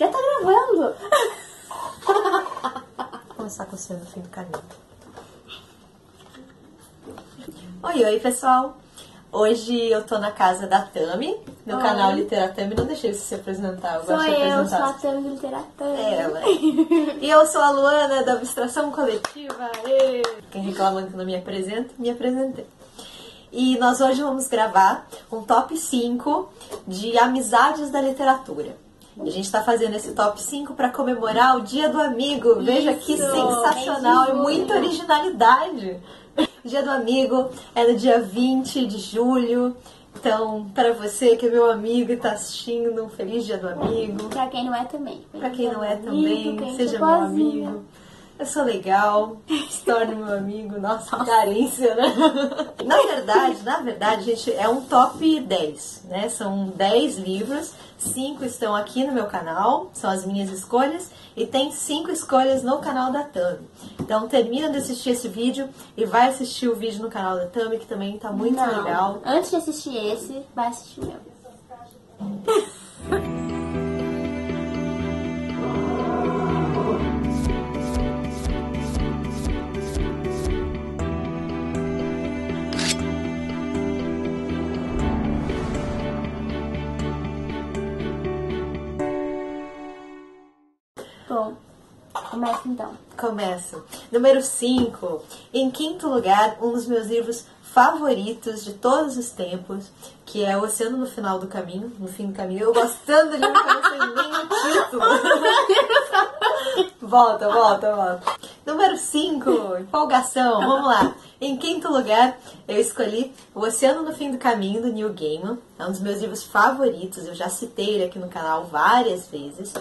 Já tá gravando. Vou começar com você no fim do caminho. Oi, pessoal. Hoje eu tô na casa da Tami, no canal Literatami. Não deixei você se apresentar, eu gosto de apresentar. Sou a Tami do Literatami. Ela. E eu sou a Luana, da Abstração Coletiva. Quem reclama que não me apresento, me apresentei. E nós hoje vamos gravar um top 5 de amizades da literatura. E a gente está fazendo esse top 5 para comemorar o Dia do Amigo. Veja que sensacional e muita originalidade. O Dia do Amigo é no dia 20 de julho. Então, para você que é meu amigo e está assistindo, um feliz Dia do Amigo. Pra quem não é também. Para quem não é também, seja meu amigo. Eu sou legal, se torne meu amigo. Nossa, carência, né? Na verdade, gente, é um top 10, né? São 10 livros, 5 estão aqui no meu canal, são as minhas escolhas, e tem 5 escolhas no canal da Tami. Então, termina de assistir esse vídeo e vai assistir o vídeo no canal da Tami, que também tá muito legal. Antes de assistir esse, vai assistir o meu. Bom, começa então. Começo. Número 5. Em quinto lugar, um dos meus livros favoritos de todos os tempos, que é O Oceano no Final do Caminho. No Fim do Caminho. Eu gosto tanto do livro que eu não sei nem o título. Volta. Número 5. Empolgação. Vamos lá. Em quinto lugar, eu escolhi O Oceano no Fim do Caminho, do Neil Gaiman. É um dos meus livros favoritos. Eu já citei ele aqui no canal várias vezes.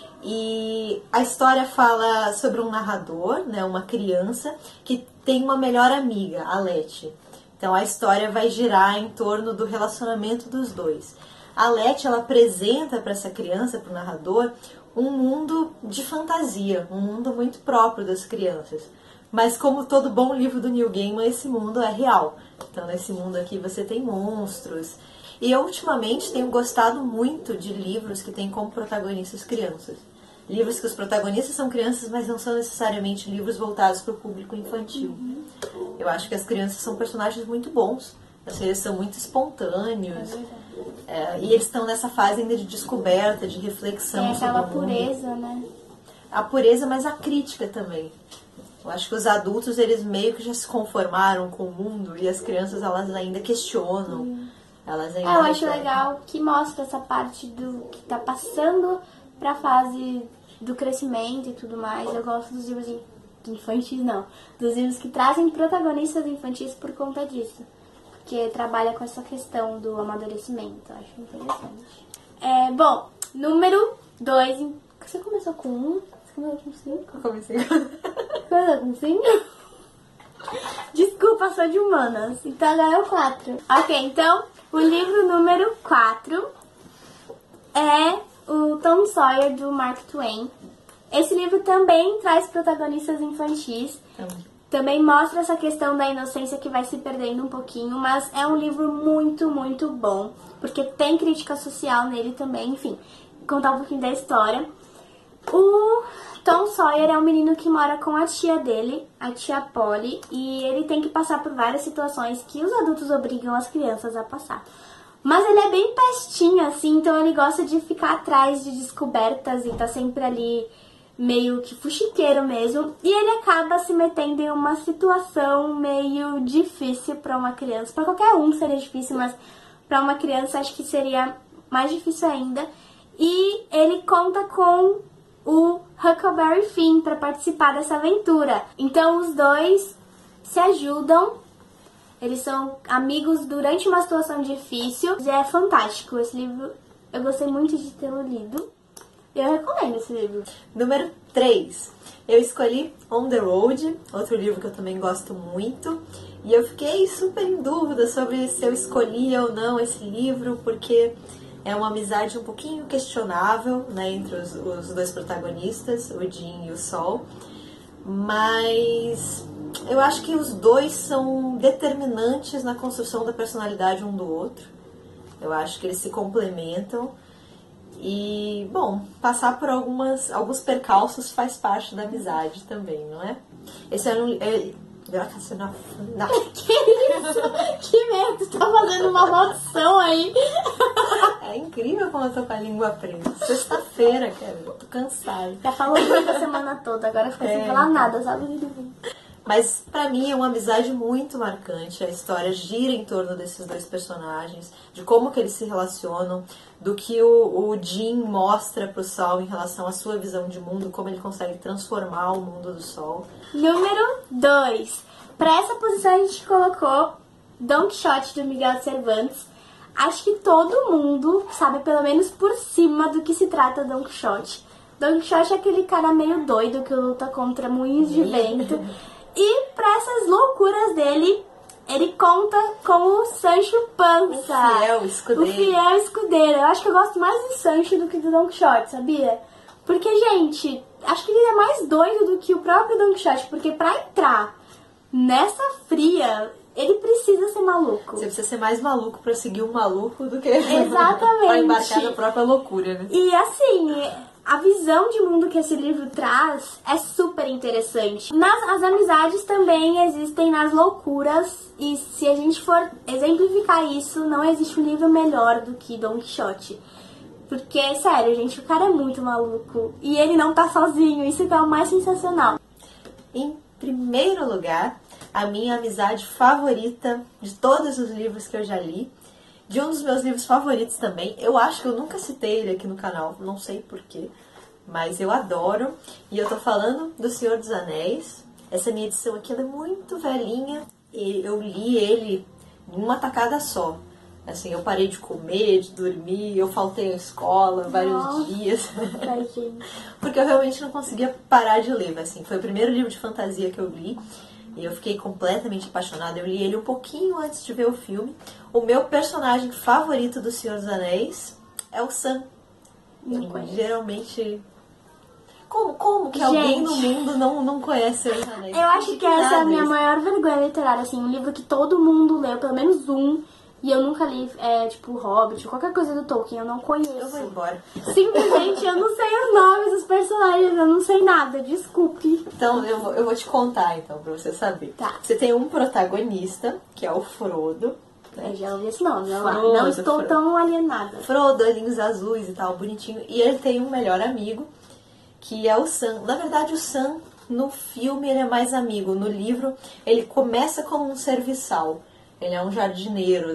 E a história fala sobre um narrador, né, uma criança, que tem uma melhor amiga, a Letty. Então a história vai girar em torno do relacionamento dos dois. A Letty, ela apresenta para essa criança, para o narrador, um mundo de fantasia, um mundo muito próprio das crianças. Mas como todo bom livro do Neil Gaiman, esse mundo é real. Então nesse mundo aqui você tem monstros. E eu ultimamente tenho gostado muito de livros que têm como protagonistas crianças. Livros que os protagonistas são crianças, mas não são necessariamente livros voltados para o público infantil. Eu acho que as crianças são personagens muito bons. Eles são muito espontâneos. E eles estão nessa fase ainda de descoberta, de reflexão sobre o mundo. Aquela pureza, né? A pureza, mas a crítica também. Eu acho que os adultos, eles meio que já se conformaram com o mundo e as crianças, elas ainda questionam. Elas ainda eu acho legal que mostra essa parte do que tá passando pra fase do crescimento e tudo mais. Eu gosto dos livros infantis, não. Dos livros que trazem protagonistas infantis por conta disso. Porque trabalha com essa questão do amadurecimento. Eu acho interessante. Bom, número 2. Você começou com 1? Você começou com 5? Eu comecei. Começou com 5? Desculpa, sou de humanas. Então agora é o 4. Ok, então o livro número 4 é o Tom Sawyer, do Mark Twain. Esse livro também traz protagonistas infantis. Também mostra essa questão da inocência que vai se perdendo um pouquinho, mas é um livro muito, muito bom, porque tem crítica social nele também, enfim, contar um pouquinho da história. O Tom Sawyer é um menino que mora com a tia dele, a tia Polly, e ele tem que passar por várias situações que os adultos obrigam as crianças a passar. Mas ele é bem pestinho, assim, então ele gosta de ficar atrás de descobertas e tá sempre ali meio que fuxiqueiro mesmo. E ele acaba se metendo em uma situação meio difícil pra uma criança. Pra qualquer um seria difícil, mas pra uma criança acho que seria mais difícil ainda. E ele conta com o Huckleberry Finn pra participar dessa aventura. Então os dois se ajudam. Eles são amigos durante uma situação difícil. É fantástico esse livro. Eu gostei muito de tê-lo lido. Eu recomendo esse livro. Número 3. Eu escolhi On the Road, outro livro que eu também gosto muito. E eu fiquei super em dúvida sobre se eu escolhia ou não esse livro, porque é uma amizade um pouquinho questionável, né, entre os dois protagonistas, o Jim e o Sol. Mas eu acho que os dois são determinantes na construção da personalidade um do outro. Eu acho que eles se complementam. E, bom, passar por alguns percalços faz parte da amizade também, não é? Esse era um... Que isso? Que medo, tu tá fazendo uma maldição aí. É incrível como eu tô com a língua presa. Sexta-feira, cara, tô cansada. Já falou muito a semana toda, agora fica sem falar nada, sabe? Mas pra mim é uma amizade muito marcante. A história gira em torno desses dois personagens, de como que eles se relacionam, do que o Jim mostra pro Sol em relação à sua visão de mundo, como ele consegue transformar o mundo do Sol. Número 2. Pra essa posição a gente colocou Don Quixote do Miguel de Cervantes. Acho que todo mundo sabe pelo menos por cima do que se trata Don Quixote. Don Quixote é aquele cara meio doido que luta contra moinhos de vento. E pra essas loucuras dele, ele conta com o Sancho Panza. O fiel escudeiro. O fiel escudeiro. Eu acho que eu gosto mais do Sancho do que do Don Quixote, sabia? Porque, gente, acho que ele é mais doido do que o próprio Don Quixote. Porque pra entrar nessa fria, ele precisa ser maluco. Você precisa ser mais maluco pra seguir um maluco do que Exatamente. pra embarcar na própria loucura, né? E assim, a visão de mundo que esse livro traz é super interessante. As amizades também existem nas loucuras. E se a gente for exemplificar isso, não existe um livro melhor do que Don Quixote. Porque, sério, gente, o cara é muito maluco. E ele não tá sozinho, isso que é o mais sensacional. Em primeiro lugar, a minha amizade favorita de todos os livros que eu já li, de um dos meus livros favoritos também. Eu acho que eu nunca citei ele aqui no canal, não sei porquê, mas eu adoro. E eu tô falando do Senhor dos Anéis. Essa minha edição aqui ela é muito velhinha e eu li ele em uma tacada só. Assim, eu parei de comer, de dormir, eu faltei à escola vários dias. Porque eu realmente não conseguia parar de ler. Assim, foi o primeiro livro de fantasia que eu li. E eu fiquei completamente apaixonada. Eu li ele um pouquinho antes de ver o filme. O meu personagem favorito do Senhor dos Anéis é o Sam. Geralmente... Como que alguém no mundo não conhece o Senhor dos Anéis? Eu acho que essa é a minha maior vergonha literária. Assim, um livro que todo mundo leu, pelo menos um. E eu nunca li, tipo, Hobbit, qualquer coisa do Tolkien, eu não conheço. Eu vou embora. Simplesmente eu não sei os nomes dos personagens, eu não sei nada, desculpe. Então, eu vou te contar, então, pra você saber. Tá. Você tem um protagonista, que é o Frodo. Eu já ouvi esse nome, não estou tão alienada. Frodo, olhinhos azuis e tal, bonitinho. E ele tem um melhor amigo, que é o Sam. Na verdade, o Sam, no filme, ele é mais amigo. No livro, ele começa como um serviçal. Ele é um jardineiro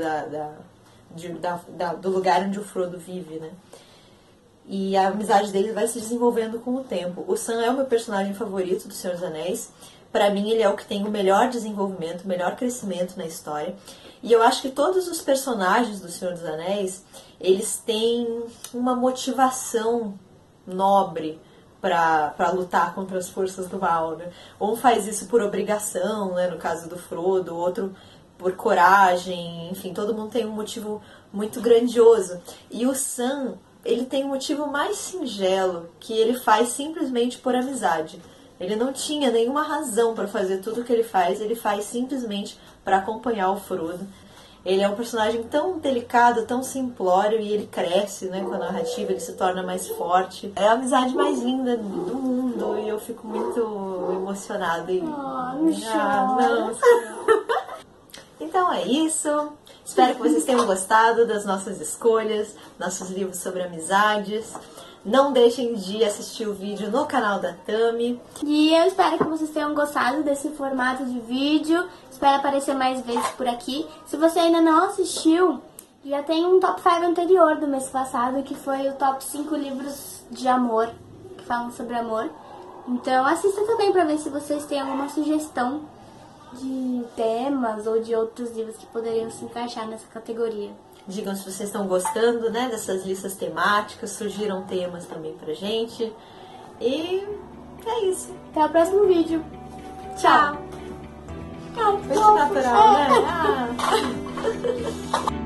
do lugar onde o Frodo vive, né? E a amizade deles vai se desenvolvendo com o tempo. O Sam é o meu personagem favorito do Senhor dos Anéis. Pra mim, ele é o que tem o melhor desenvolvimento, o melhor crescimento na história. E eu acho que todos os personagens do Senhor dos Anéis, eles têm uma motivação nobre pra lutar contra as forças do mal, né? Um faz isso por obrigação, né? No caso do Frodo, o outro por coragem, enfim, todo mundo tem um motivo muito grandioso. E o Sam, ele tem um motivo mais singelo, que ele faz simplesmente por amizade. Ele não tinha nenhuma razão para fazer tudo o que ele faz simplesmente para acompanhar o Frodo. Ele é um personagem tão delicado, tão simplório, e ele cresce, né, com a narrativa, ele se torna mais forte. É a amizade mais linda do mundo, e eu fico muito emocionada. Não. Então é isso. Espero que vocês tenham gostado das nossas escolhas, nossos livros sobre amizades. Não deixem de assistir o vídeo no canal da Tami. E eu espero que vocês tenham gostado desse formato de vídeo. Espero aparecer mais vezes por aqui. Se você ainda não assistiu, já tem um top 5 anterior do mês passado, que foi o top 5 livros de amor, que falam sobre amor. Então assista também pra ver se vocês têm alguma sugestão de temas ou de outros livros que poderiam se encaixar nessa categoria. Digam se vocês estão gostando, né, dessas listas temáticas, surgiram temas também pra gente. E é isso. Até o próximo vídeo. Tchau. Foi natural, né?